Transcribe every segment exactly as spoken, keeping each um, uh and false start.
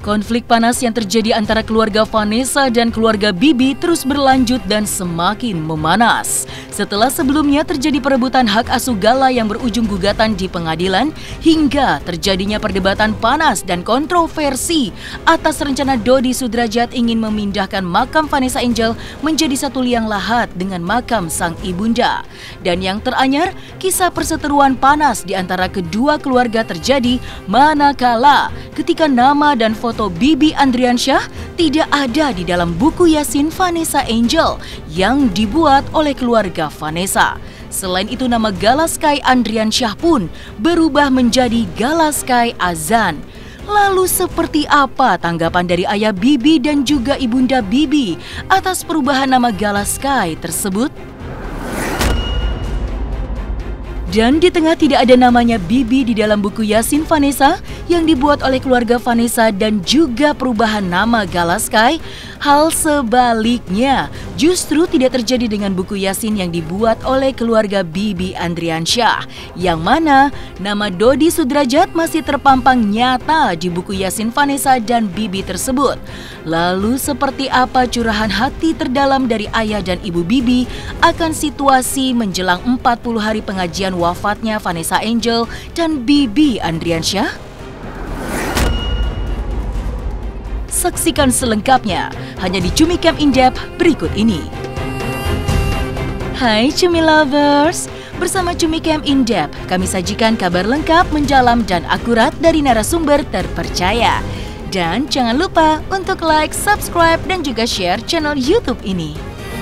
Konflik panas yang terjadi antara keluarga Vanessa dan keluarga Bibi terus berlanjut dan semakin memanas. Setelah sebelumnya terjadi perebutan hak asuh Gala yang berujung gugatan di pengadilan, hingga terjadinya perdebatan panas dan kontroversi atas rencana Dodi Sudrajat ingin memindahkan makam Vanessa Angel menjadi satu liang lahat dengan makam sang ibunda. Dan yang teranyar, kisah perseteruan panas di antara kedua keluarga terjadi manakala ketika nama dan foto Foto Bibi Andriansyah tidak ada di dalam buku Yasin Vanessa Angel yang dibuat oleh keluarga Vanessa. Selain itu, nama Gala Sky Andriansyah pun berubah menjadi Gala Sky Azan. Lalu seperti apa tanggapan dari ayah Bibi dan juga ibunda Bibi atas perubahan nama Gala Sky tersebut? Dan di tengah tidak ada namanya Bibi di dalam buku Yasin Vanessa yang dibuat oleh keluarga Vanessa dan juga perubahan nama Gala Sky, hal sebaliknya justru tidak terjadi dengan buku Yasin yang dibuat oleh keluarga Bibi Andriansyah, yang mana nama Dodi Sudrajat masih terpampang nyata di buku Yasin Vanessa dan Bibi tersebut. Lalu seperti apa curahan hati terdalam dari ayah dan ibu Bibi akan situasi menjelang empat puluh hari pengajian wafatnya Vanessa Angel dan Bibi Andriansyah? Saksikan selengkapnya hanya di Cumi Camp In-Depth berikut ini. Hai Cumi Lovers, bersama Cumi Camp In-Depth kami sajikan kabar lengkap, mendalam dan akurat dari narasumber terpercaya. Dan jangan lupa untuk like, subscribe dan juga share channel YouTube ini.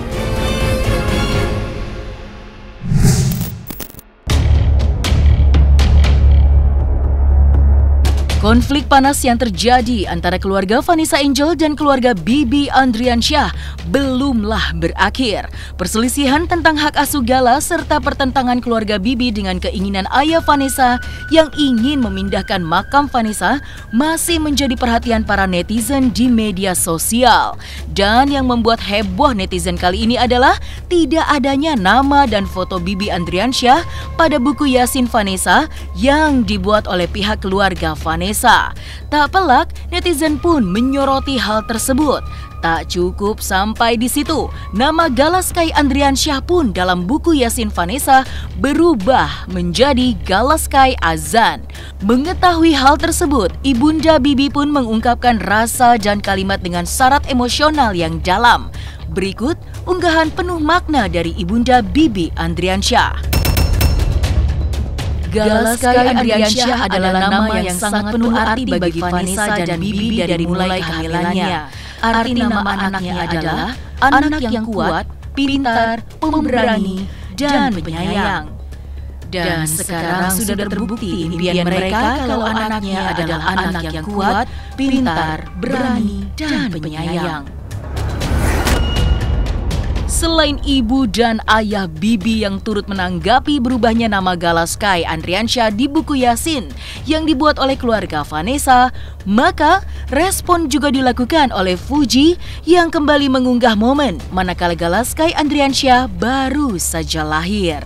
Konflik panas yang terjadi antara keluarga Vanessa Angel dan keluarga Bibi Andriansyah belumlah berakhir. Perselisihan tentang hak asuh Gala serta pertentangan keluarga Bibi dengan keinginan ayah Vanessa yang ingin memindahkan makam Vanessa masih menjadi perhatian para netizen di media sosial. Dan yang membuat heboh netizen kali ini adalah tidak adanya nama dan foto Bibi Andriansyah pada buku Yasin Vanessa yang dibuat oleh pihak keluarga Vanessa. Tak pelak, netizen pun menyoroti hal tersebut. Tak cukup sampai di situ, nama Gala Sky Andriansyah pun dalam buku Yasin Vanessa berubah menjadi Gala Sky Azan. Mengetahui hal tersebut, ibunda Bibi pun mengungkapkan rasa dan kalimat dengan syarat emosional yang dalam. Berikut unggahan penuh makna dari ibunda Bibi Andriansyah. Gala Sky Andriansyah adalah nama yang sangat penuh arti bagi Vanessa dan Bibi dari mulai kehamilannya. Arti nama anaknya adalah anak yang kuat, pintar, pemberani, dan penyayang. Dan sekarang sudah terbukti impian mereka kalau anaknya adalah anak yang kuat, pintar, berani, dan penyayang. Selain ibu dan ayah Bibi yang turut menanggapi berubahnya nama Gala Sky Andriansyah di buku Yasin yang dibuat oleh keluarga Vanessa, maka respon juga dilakukan oleh Fuji yang kembali mengunggah momen manakala Gala Sky Andriansyah baru saja lahir.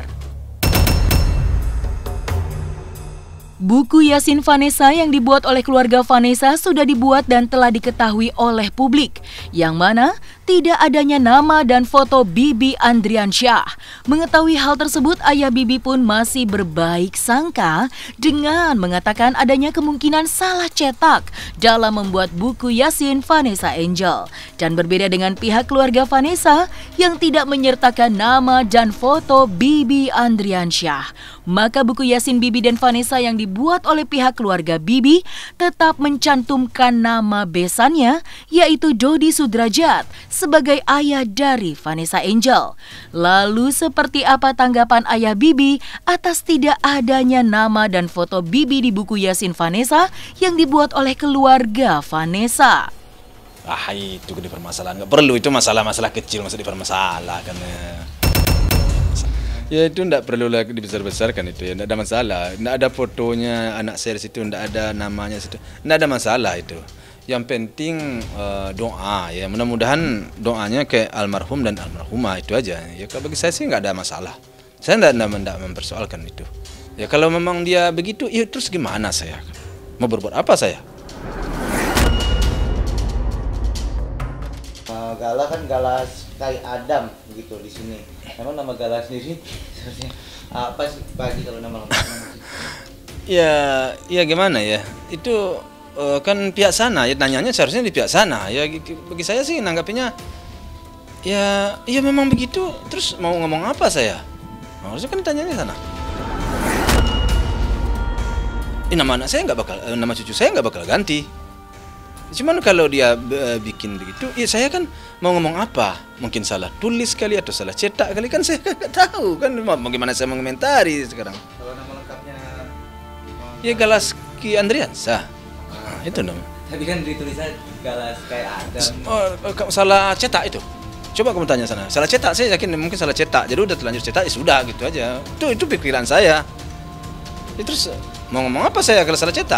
Buku Yasin Vanessa yang dibuat oleh keluarga Vanessa sudah dibuat dan telah diketahui oleh publik, yang mana tidak adanya nama dan foto Bibi Andriansyah. Mengetahui hal tersebut, ayah Bibi pun masih berbaik sangka dengan mengatakan adanya kemungkinan salah cetak dalam membuat buku Yasin Vanessa Angel. Dan berbeda dengan pihak keluarga Vanessa yang tidak menyertakan nama dan foto Bibi Andriansyah, maka buku Yasin Bibi dan Vanessa yang dibuat oleh pihak keluarga Bibi tetap mencantumkan nama besannya, yaitu Dodi Sudrajat, sebagai ayah dari Vanessa Angel. Lalu seperti apa tanggapan ayah Bibi atas tidak adanya nama dan foto Bibi di buku Yasin Vanessa yang dibuat oleh keluarga Vanessa? Ah, itu di permasalahan. Nggak perlu, itu masalah-masalah kecil, masa dipermasalahkan. Ya itu tidak perlu lagi dibesar-besarkan itu ya, tidak ada masalah. Tidak ada fotonya anak saya di situ, tidak ada namanya situ, tidak ada masalah itu. Yang penting uh, doa ya, mudah-mudahan doanya ke almarhum dan almarhumah, itu aja. Ya kalau bagi saya sih nggak ada masalah. Saya tidak tidak mempersoalkan itu. Ya kalau memang dia begitu, ya terus gimana saya? Mau berbuat apa saya? Gala kan Gala Sky Adam begitu di sini. Emang nama Gala sendiri sebenarnya apa sih Pak Haji kalau nama lengkapnya? Ya, ya gimana ya? Itu uh, kan pihak sana ya, nanyanya seharusnya di pihak sana. Ya bagi saya sih nanggapinnya ya, ya memang begitu. Terus mau ngomong apa saya? Harusnya kan ditanyanya sana. Eh, nama anak saya nggak bakal, nama cucu saya nggak bakal ganti. Cuman kalau dia uh, bikin begitu, ya saya kan mau ngomong apa? Mungkin salah tulis kali atau salah cetak kali, kan saya nggak tahu kan. Bagaimana saya mengomentari sekarang? Kalau nama lengkapnya Ya Galaski Andriansyah. Nah, itu nama. tadi kan ditulisnya Gala Sky Adam. Oh, salah cetak itu. Coba kamu tanya sana. Salah cetak, saya yakin mungkin salah cetak. Jadi udah terlanjur cetak, ya sudah gitu aja. Itu itu pikiran saya. Ya, terus mau ngomong apa saya kalau salah cetak?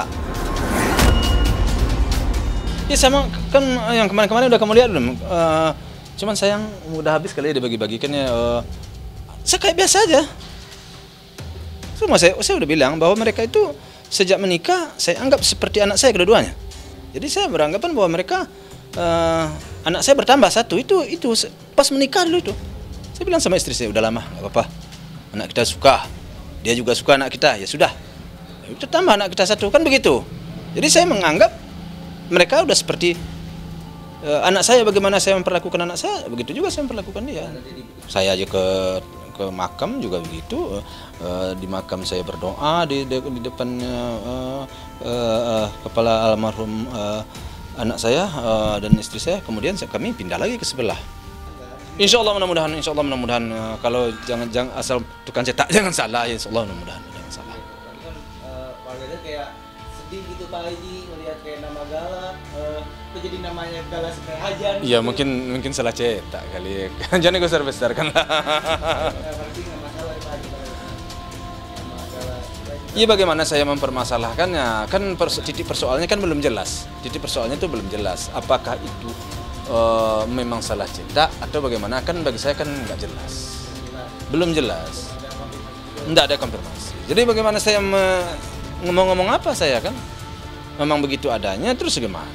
Ya sama kan yang kemarin-kemarin udah kamu lihat belum? Uh, cuman sayang udah habis kali ya dibagi-bagikannya. Uh, saya kayak biasa aja. Semua saya, saya udah bilang bahwa mereka itu sejak menikah saya anggap seperti anak saya kedua-duanya. Jadi saya beranggapan bahwa mereka uh, anak saya bertambah satu itu itu pas menikah dulu itu. Saya bilang sama istri saya udah lama nggak apa-apa. Anak kita suka, dia juga suka anak kita, ya sudah. Kita tambah anak kita satu kan begitu. Jadi saya menganggap mereka udah seperti uh, anak saya, bagaimana saya memperlakukan anak saya, begitu juga saya memperlakukan dia. Saya aja ke ke makam juga begitu. Uh, di makam saya berdoa di, di, di depan uh, uh, uh, kepala almarhum uh, anak saya uh, dan istri saya. Kemudian kami pindah lagi ke sebelah. Insya Allah mudah-mudahan, Insya Allah mudah-mudahan uh, kalau jangan jangan asal tukang cetak jangan salah, ya Insya Allah mudah-mudahan jangan salah. Tapi kan uh, warganya kayak sedih gitu Pak Haji melihat kayak nama Gala, uh, itu jadi namanya Gala Sky Hajan. Iya mungkin mungkin salah cetak kali. Jangan besar-besarkan lah. Berarti nggak masalah ya Pak Haji kalau nama Gala Sky Hajan. Iya bagaimana saya mempermasalahkannya? Kan pers titik persoalannya kan belum jelas. Titik persoalannya itu belum jelas. Apakah itu uh, memang salah cetak atau bagaimana? Kan bagi saya kan nggak jelas. Belum jelas. Nggak ada konfirmasi. Jadi bagaimana saya ngomong-ngomong apa saya kan? Memang begitu adanya, terus gimana?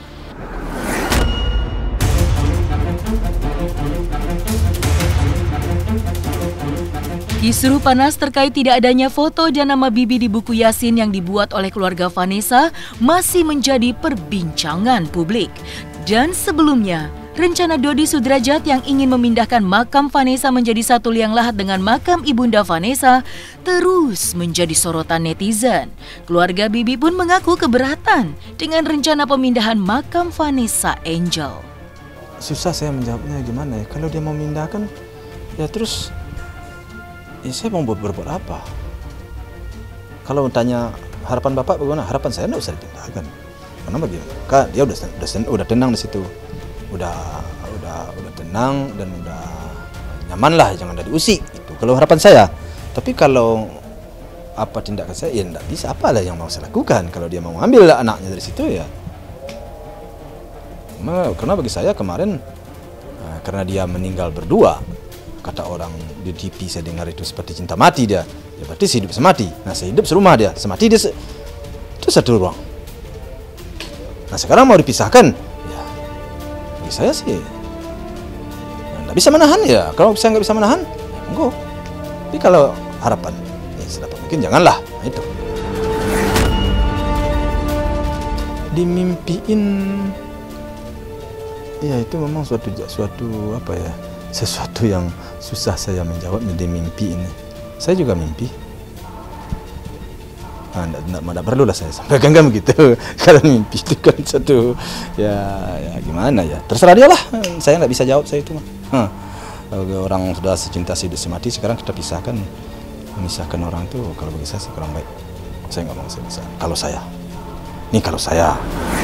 Kisru panas terkait tidak adanya foto dan nama Bibi di buku Yasin yang dibuat oleh keluarga Vanessa masih menjadi perbincangan publik. Dan sebelumnya, rencana Dodi Sudrajat yang ingin memindahkan makam Vanessa menjadi satu liang lahat dengan makam ibunda Vanessa terus menjadi sorotan netizen. Keluarga Bibi pun mengaku keberatan dengan rencana pemindahan makam Vanessa Angel. Susah saya menjawabnya gimana ya. Kalau dia mau memindahkan, ya terus ya saya mau buat berbuat apa? Kalau tanya harapan Bapak bagaimana? Harapan saya tidak usah dipindahkan. Karena bagaimana? Kan dia udah udah udah tenang di situ. Udah udah udah tenang dan udah nyaman lah, jangan ada diusik itu kalau harapan saya. Tapi kalau apa tindakan saya ya tidak bisa, apalah yang mau saya lakukan kalau dia mau ambil anaknya dari situ ya. Karena bagi saya kemarin karena dia meninggal berdua, kata orang di T V saya dengar itu seperti cinta mati dia, ya berarti hidup semati. Nah saya hidup serumah dia, semati dia se itu satu ruang. Nah sekarang mau dipisahkan, ya bagi saya sih nggak bisa menahan ya. Kalau saya nggak bisa menahan, ya monggo. Tapi kalau harapan, ya sedapat mungkin janganlah. Nah, itu dimimpiin, ya itu memang suatu suatu apa ya, sesuatu yang susah saya menjawabnya di mimpi ini. Saya juga mimpi. Nah, tidak perlu lah saya sampaikan kan begitu. Kalau mimpi itu kan satu ya, ya gimana ya. Terserah dia lah. Saya nggak bisa jawab saya itu mah. Huh. Orang sudah secinta hidup semati, sekarang kita pisahkan, memisahkan orang itu kalau bagi saya kurang baik. Saya nggak mau saya bisa. Kalau saya, ini kalau saya.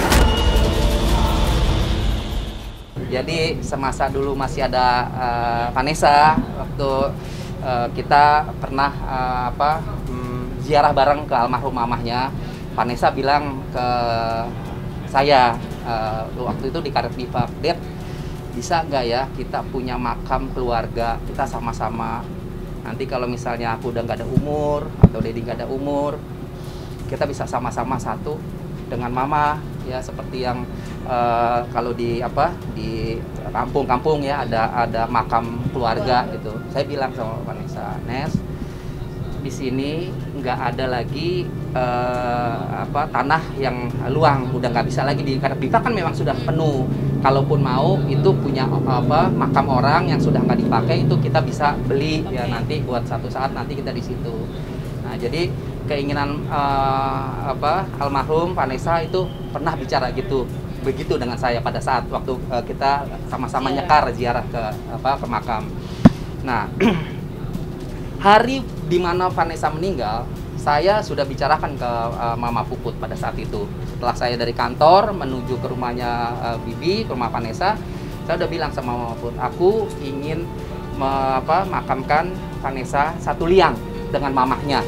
Jadi semasa dulu masih ada uh, Vanessa, waktu uh, kita pernah uh, apa um, ziarah bareng ke almarhum mamahnya, Vanessa bilang ke saya uh, waktu itu di Karet Bifak, Dad, bisa nggak ya kita punya makam keluarga, kita sama-sama. Nanti kalau misalnya aku udah nggak ada umur atau Dedi nggak ada umur, kita bisa sama-sama satu dengan Mama ya seperti yang uh, kalau di apa di kampung-kampung ya ada ada makam keluarga gitu. Saya bilang sama Vanessa, Nes, di sini nggak ada lagi uh, apa tanah yang luang, udah nggak bisa lagi di karena Bipa kan memang sudah penuh. Kalaupun mau itu punya apa makam orang yang sudah nggak dipakai itu kita bisa beli ya nanti buat satu saat nanti kita di situ. Nah jadi keinginan uh, apa almarhum Vanessa itu pernah bicara gitu begitu dengan saya pada saat waktu uh, kita sama-sama nyekar ziarah ke apa ke makam. Nah hari di mana Vanessa meninggal, saya sudah bicarakan ke uh, Mama Puput pada saat itu. Setelah saya dari kantor menuju ke rumahnya uh, Bibi, ke rumah Vanessa, saya udah bilang sama Mama Puput, aku ingin me, apa, makamkan Vanessa satu liang dengan mamahnya.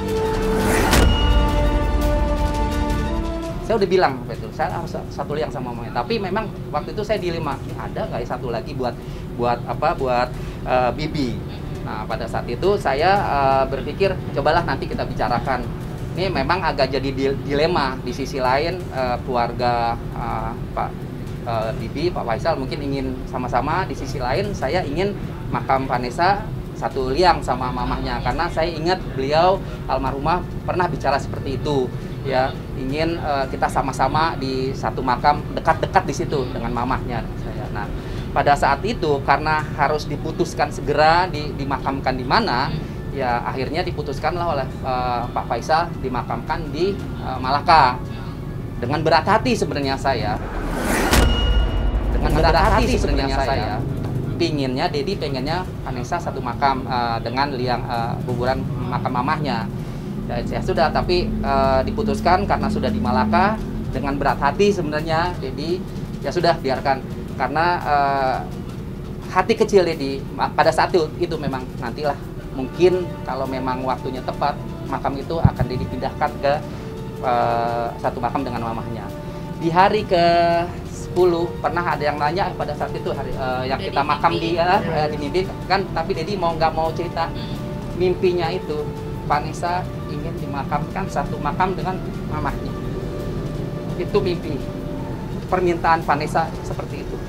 Saya udah bilang itu, saya harus satu liang sama mamahnya. Tapi memang waktu itu saya dilema, ada nggak ya satu lagi buat buat apa buat uh, Bibi. Nah, pada saat itu saya uh, berpikir, cobalah nanti kita bicarakan. Ini memang agak jadi dilema. Di sisi lain, uh, keluarga uh, Pak uh, Bibi, Pak Faisal mungkin ingin sama-sama. Di sisi lain, saya ingin makam Vanessa satu liang sama mamahnya. Karena saya ingat beliau, almarhumah, pernah bicara seperti itu. Ya, ingin uh, kita sama-sama di satu makam, dekat-dekat di situ dengan mamahnya. Saya. Nah, pada saat itu karena harus diputuskan segera di, dimakamkan di mana, ya akhirnya diputuskanlah oleh uh, Pak Faisal dimakamkan di uh, Malaka. Dengan berat hati sebenarnya saya, dengan berat hati sebenarnya saya, pinginnya Dedi pengennya Vanessa satu makam uh, dengan liang uh, kuburan makam mamahnya. Ya, ya sudah, tapi uh, diputuskan karena sudah di Malaka dengan berat hati sebenarnya Dedi, ya sudah biarkan. Karena uh, hati kecil Dedi pada saat itu, itu memang nantilah mungkin kalau memang waktunya tepat makam itu akan dipindahkan ke uh, satu makam dengan mamahnya. Di hari ke sepuluh pernah ada yang nanya pada saat itu hari uh, yang Dedi kita makam mimpi. di uh, di mimpi kan, tapi Dedi mau nggak mau cerita mimpinya itu Vanessa ingin dimakamkan satu makam dengan mamahnya. Itu mimpi, permintaan Vanessa seperti itu.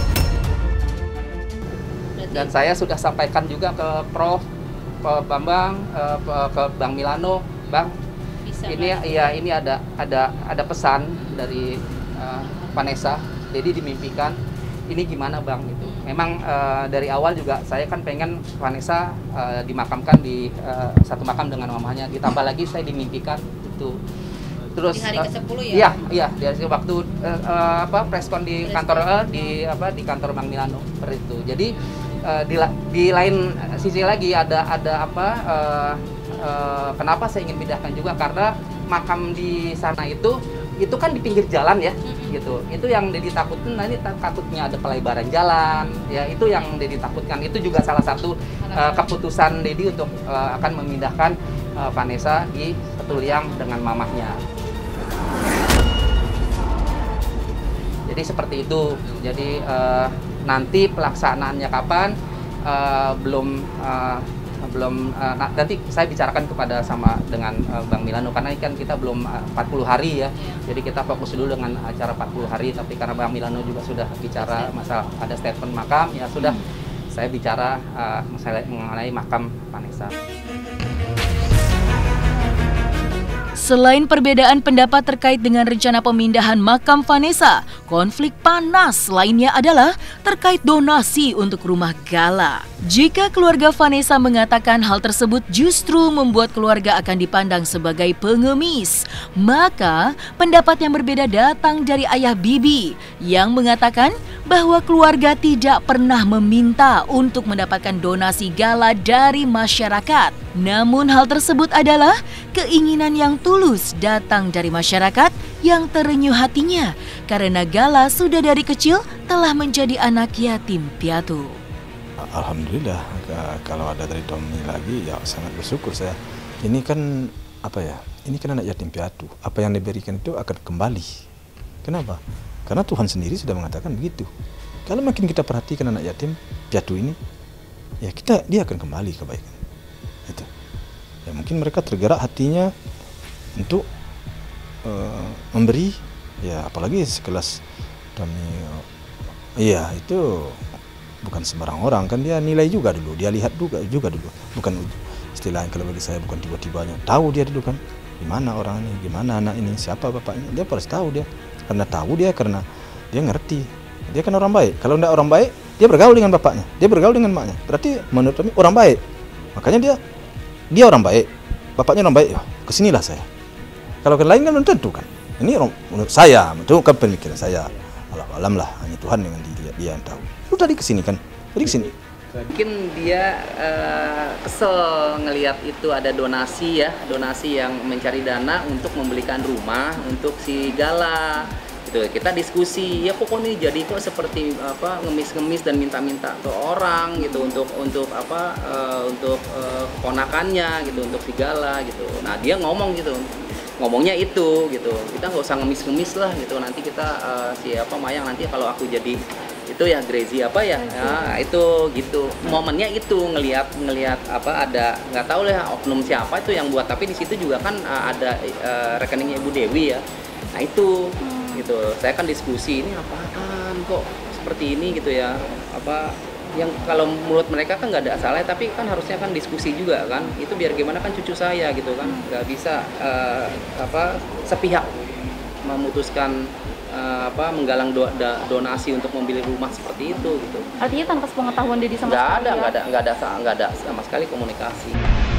Dan saya sudah sampaikan juga ke Prof, ke Bambang, ke Bang Milano, Bang, bisa ini kan? Ya ini ada ada ada pesan dari uh, Vanessa, jadi dimimpikan. Ini gimana Bang itu? Memang uh, dari awal juga saya kan pengen Vanessa uh, dimakamkan di uh, satu makam dengan mamanya. Ditambah lagi saya dimimpikan itu. Terus di hari ke sepuluh ya? Iya, iya, di waktu uh, uh, apa preskon di kantor uh, di apa di kantor Bang Milano seperti itu. Jadi uh, di, di lain sisi lagi ada ada apa uh, uh, kenapa saya ingin pindahkan juga karena makam di sana itu itu kan di pinggir jalan ya, mm-hmm. gitu. Itu yang Dedi takutin, nah ini takutnya ada pelebaran jalan, ya itu yang Dedi takutkan. Itu juga salah satu uh, keputusan Dedi untuk uh, akan memindahkan uh, Vanessa di satu liang dengan mamahnya. Jadi seperti itu. Jadi uh, nanti pelaksanaannya kapan uh, belum uh, belum uh, nanti saya bicarakan kepada sama dengan uh, Bang Milano karena kan kita belum uh, empat puluh hari ya. Jadi kita fokus dulu dengan acara empat puluh hari, tapi karena Bang Milano juga sudah bicara masalah ada statement makam, ya sudah hmm. saya bicara uh, masalah mengenai makam Vanessa. Selain perbedaan pendapat terkait dengan rencana pemindahan makam Vanessa, konflik panas lainnya adalah terkait donasi untuk rumah gala. Jika keluarga Vanessa mengatakan hal tersebut justru membuat keluarga akan dipandang sebagai pengemis, maka pendapat yang berbeda datang dari ayah Bibi yang mengatakan bahwa keluarga tidak pernah meminta untuk mendapatkan donasi gala dari masyarakat. Namun hal tersebut adalah keinginan yang tulus datang dari masyarakat yang terenyuh hatinya karena Gala sudah dari kecil telah menjadi anak yatim piatu. Alhamdulillah, kalau ada dari Tommy lagi ya sangat bersyukur saya. Ini kan apa ya? Ini kan anak yatim piatu. Apa yang diberikan itu akan kembali. Kenapa? Karena Tuhan sendiri sudah mengatakan begitu. Kalau makin kita perhatikan anak yatim piatu ini, ya kita dia akan kembali kebaikan. Itu. Ya mungkin mereka tergerak hatinya untuk uh, memberi Ya apalagi sekelas Tommy, iya itu bukan sembarang orang kan, dia nilai juga dulu, dia lihat juga juga dulu, bukan istilahnya kalau bagi saya bukan tiba-tibanya tahu dia dulu kan, gimana orang ini, gimana anak ini, siapa bapaknya, dia harus tahu dia, karena tahu dia karena dia ngerti, dia kan orang baik. Kalau tidak orang baik, dia bergaul dengan bapaknya, dia bergaul dengan maknya, berarti menurut kami orang baik. Makanya dia dia orang baik, bapaknya orang baik, ya kesinilah saya. Kalau ke lain kan belum tentu kan. Ini orang, menurut saya, itu kan pemikiran saya. Alam lah, hanya Tuhan dengan dia, dia yang tahu. Lu tadi kesini kan, tadi kesini. Mungkin dia uh, kesel ngelihat itu ada donasi ya, donasi yang mencari dana untuk membelikan rumah untuk si Gala. Gitu. Kita diskusi, ya pokoknya jadi kok seperti apa ngemis-ngemis dan minta-minta ke orang gitu untuk untuk apa uh, untuk uh, keponakannya gitu, untuk si Gala gitu. Nah dia ngomong gitu. Ngomongnya itu gitu, kita nggak usah ngemis-ngemis lah gitu, nanti kita uh, siapa Mayang nanti kalau aku jadi itu ya Grazy apa ya, nah, itu gitu momennya itu ngelihat ngelihat apa ada nggak tahu lah oknum siapa itu yang buat, tapi di situ juga kan uh, ada uh, rekeningnya Ibu Dewi ya, nah itu hmm. gitu, saya kan diskusi ini apaan kok seperti ini gitu ya, apa yang kalau menurut mereka kan nggak ada salah, tapi kan harusnya kan diskusi juga kan, itu biar gimana kan cucu saya gitu kan, nggak bisa uh, apa sepihak memutuskan uh, apa menggalang do, da, donasi untuk membeli rumah seperti itu gitu. Artinya tanpa sepengetahuan Dedi sama nggak sekali ada, ya? nggak ada, nggak ada, nggak ada sama sekali komunikasi.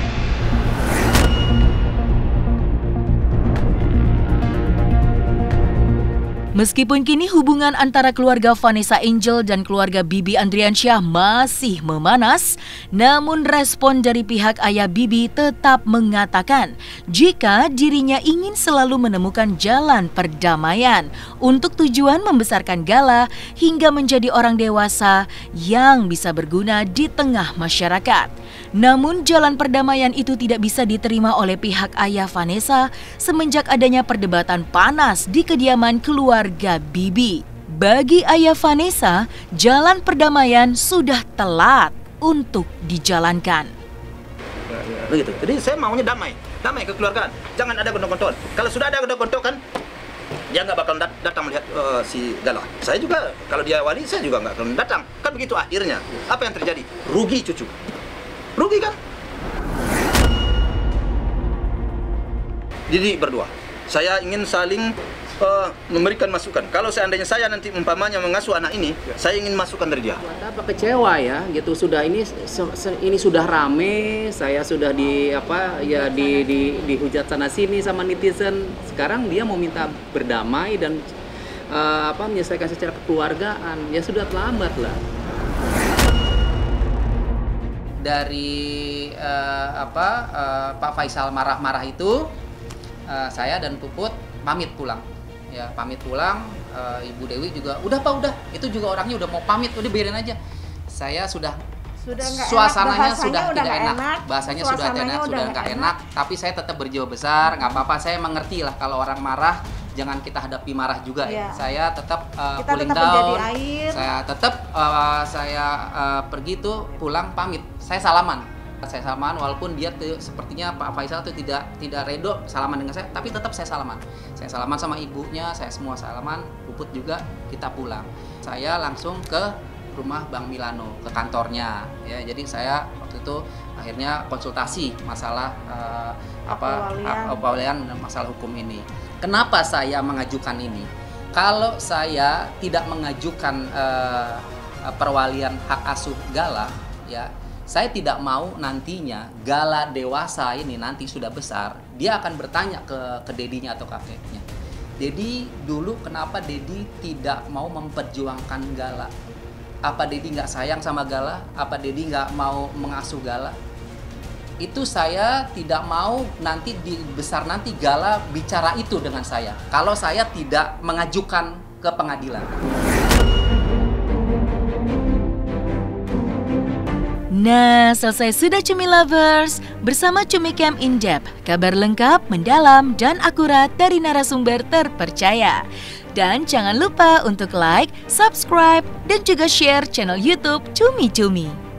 Meskipun kini hubungan antara keluarga Vanessa Angel dan keluarga Bibi Andriansyah masih memanas, namun respon dari pihak ayah Bibi tetap mengatakan jika dirinya ingin selalu menemukan jalan perdamaian untuk tujuan membesarkan Gala hingga menjadi orang dewasa yang bisa berguna di tengah masyarakat. Namun jalan perdamaian itu tidak bisa diterima oleh pihak ayah Vanessa semenjak adanya perdebatan panas di kediaman keluarga Bibi. Bagi ayah Vanessa, jalan perdamaian sudah telat untuk dijalankan. Begitu. Jadi saya maunya damai, damai kekeluargaan. Jangan ada gontok-gontok. Kalau sudah ada gontok-gontok kan, dia nggak bakal dat datang melihat uh, si Gala. Saya juga kalau dia wali, saya juga nggak akan datang. Kan begitu akhirnya. Apa yang terjadi? Rugi cucu. Rugi kan? Jadi berdua, saya ingin saling uh, memberikan masukan. Kalau seandainya saya nanti umpamanya mengasuh anak ini, ya, saya ingin masukan dari dia. Apa kecewa ya, gitu sudah ini ini sudah rame, saya sudah di apa ya di di dihujat sana sini sama netizen. Sekarang dia mau minta berdamai dan uh, apa menyelesaikan secara kekeluargaan. Ya sudah terlambat lah. Dari uh, apa uh, Pak Faisal marah-marah itu, uh, saya dan Puput pamit pulang. Ya pamit pulang. Uh, Ibu Dewi juga udah Pak udah. Itu juga orangnya udah mau pamit, udah biarin aja. Saya sudah, sudah suasananya enak, sudah udah tidak enak. enak, Bahasanya sudah tidak enak, sudah nggak enak. enak. Tapi saya tetap berjiwa besar, nggak apa-apa. Saya mengerti lah kalau orang marah. Jangan kita hadapi marah juga ya. ya. Saya tetap uh, kita cooling tetap down. Air. Saya tetap uh, saya uh, pergi tuh pulang pamit. Saya salaman. Saya salaman walaupun dia tuh, sepertinya Pak Faisal tuh tidak tidak redo salaman dengan saya, tapi tetap saya salaman. Saya salaman sama ibunya, saya semua salaman, Puput juga, kita pulang. Saya langsung ke rumah Bang Milano, ke kantornya ya. Jadi saya waktu itu akhirnya konsultasi masalah uh, apa awalian masalah hukum ini. Kenapa saya mengajukan ini? Kalau saya tidak mengajukan uh, perwalian hak asuh Gala, ya, saya tidak mau nantinya Gala dewasa ini nanti sudah besar, dia akan bertanya ke ke dedinya atau kakeknya. Dedi dulu kenapa Dedi tidak mau memperjuangkan Gala? Apa Dedi nggak sayang sama Gala? Apa Dedi nggak mau mengasuh Gala? Itu saya tidak mau nanti di besar nanti Gala bicara itu dengan saya kalau saya tidak mengajukan ke pengadilan. Nah, selesai sudah Cumi Lovers. Bersama Cumi Camp In Depth, kabar lengkap, mendalam, dan akurat dari narasumber terpercaya. Dan jangan lupa untuk like, subscribe, dan juga share channel YouTube Cumi Cumi.